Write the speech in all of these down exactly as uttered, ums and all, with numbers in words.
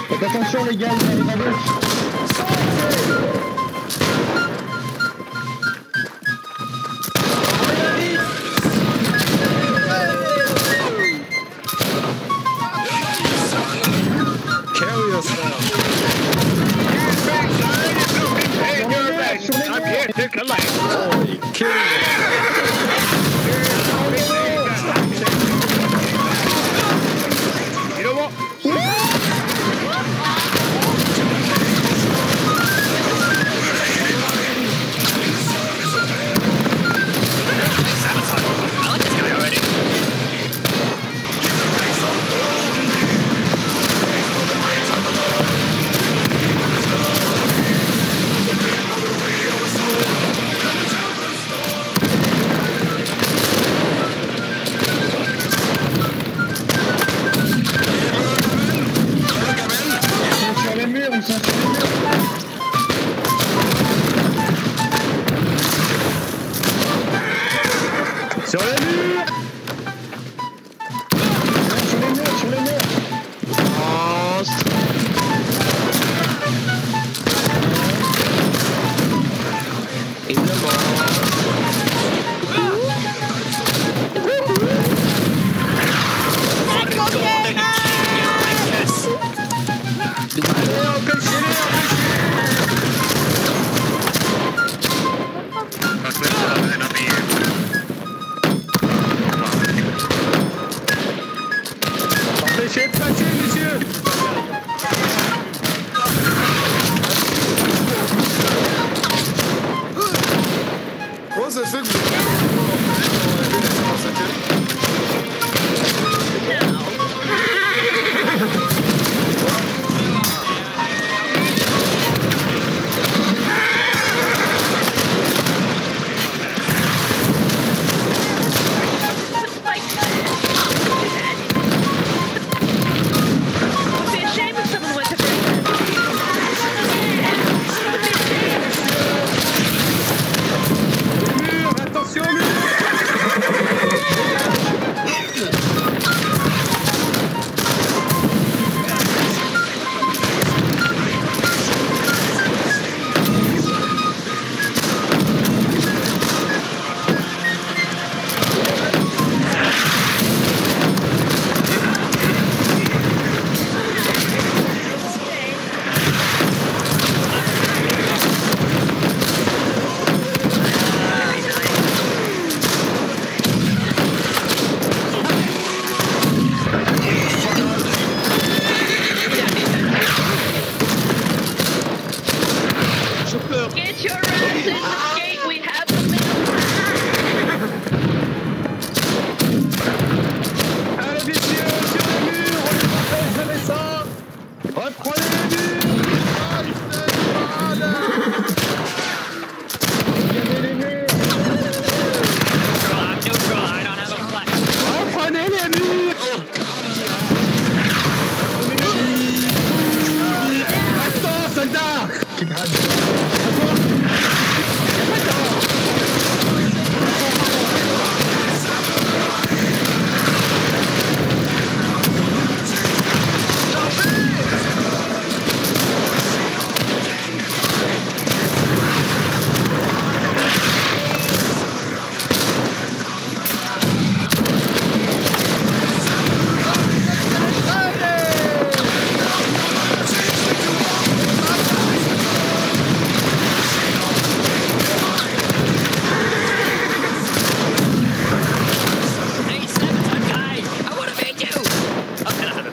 Faites attention les gars, ils arrivent à gauche. Carry yourself. Sur les murs, To collect. Oh, you kidding You know what? I like this guy already. sur les murs, ils sont sur les murs. Sur les murs. Sur les murs, sur les murs. Empêchez de passer, monsieur. Comment ça se fait que vous... It'd be a shame if someone went to break. Mur, attention, mur. Get your ass in the gate, we have the middle. Allez, messieurs, sur les murs. On est pas ça. Reprenez les murs. Regardez les murs. I'm neutral, I don't have a flex. Reprenez les murs. Attends, soldat. Qui grade. Hey, Sabotage guy, I want to meet you. Okay.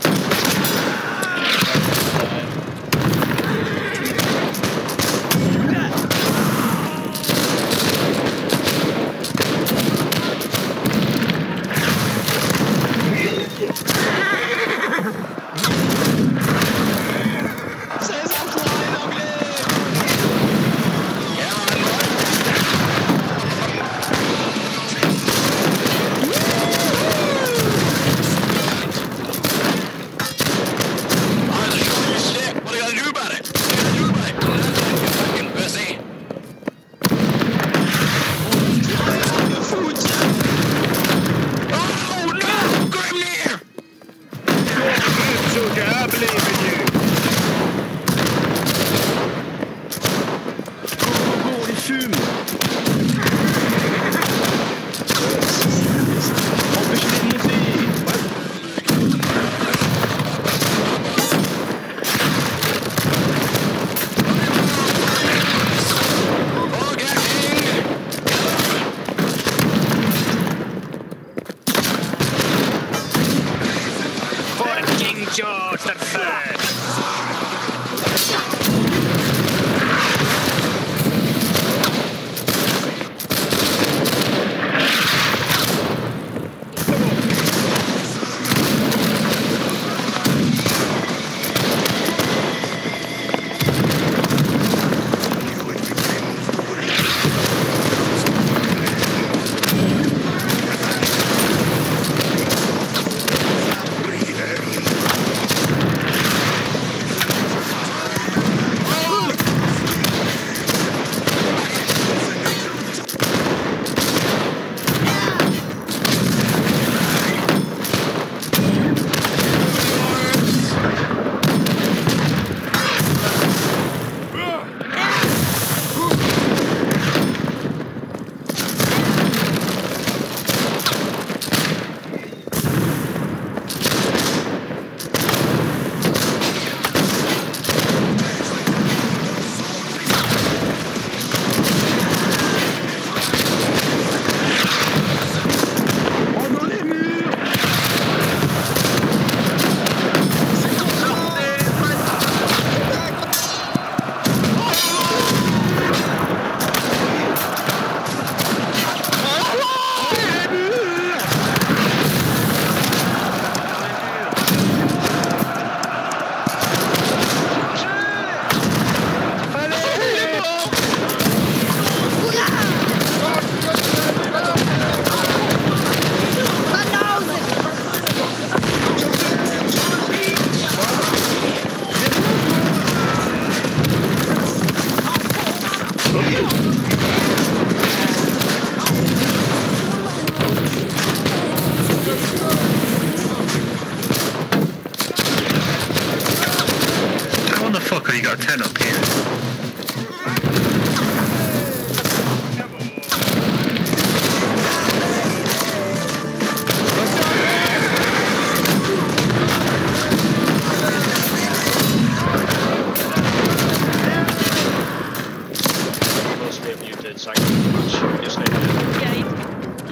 What do you gotta do about it? What do you gotta do about it? Fucking pussy. Oh no! Grimnir! Good soldier, I believe in you. Shoot the bird! How the fuck have you got a ten up here? Must be muted, so I can watch. Just like that. Yeah, you-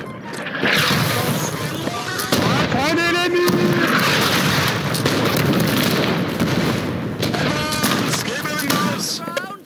Find an enemy! Scaling mouse!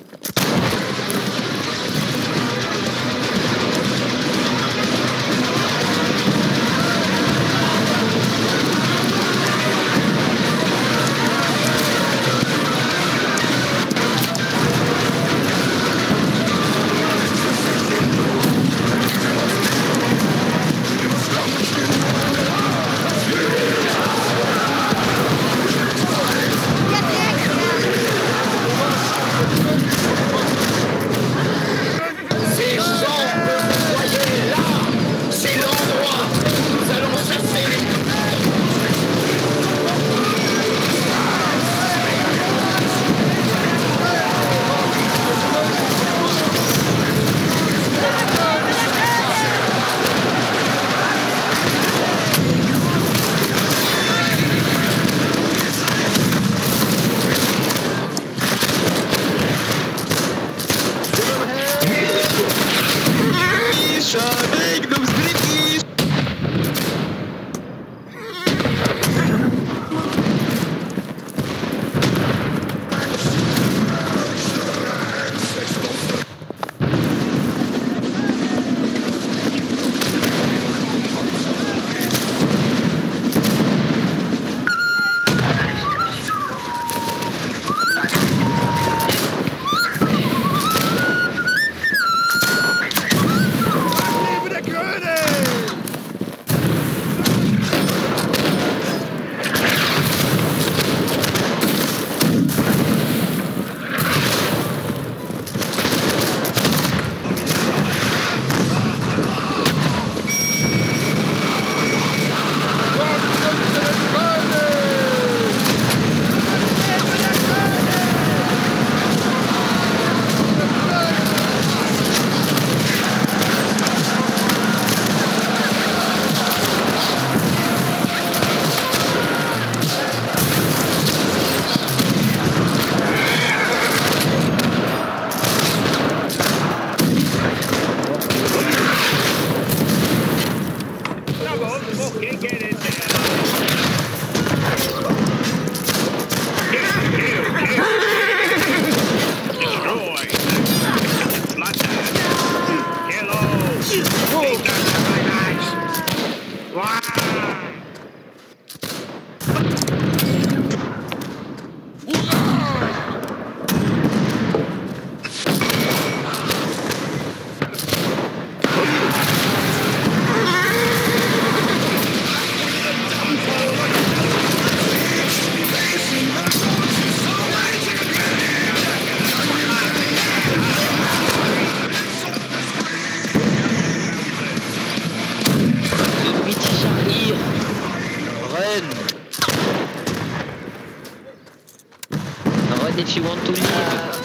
But if you want to leave, uh,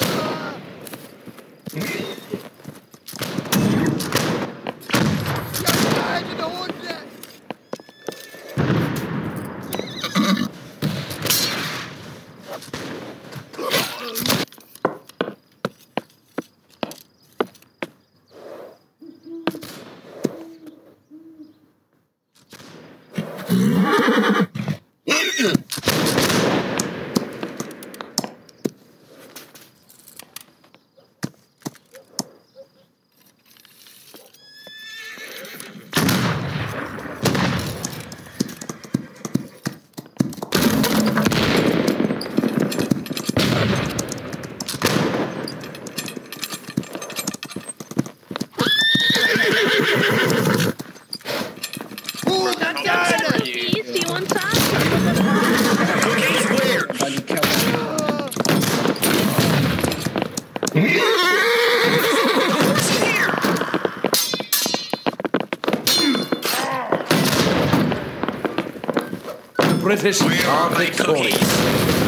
easy one time. Cookies where? Allez, cap. British Where are are my victorious. cookies?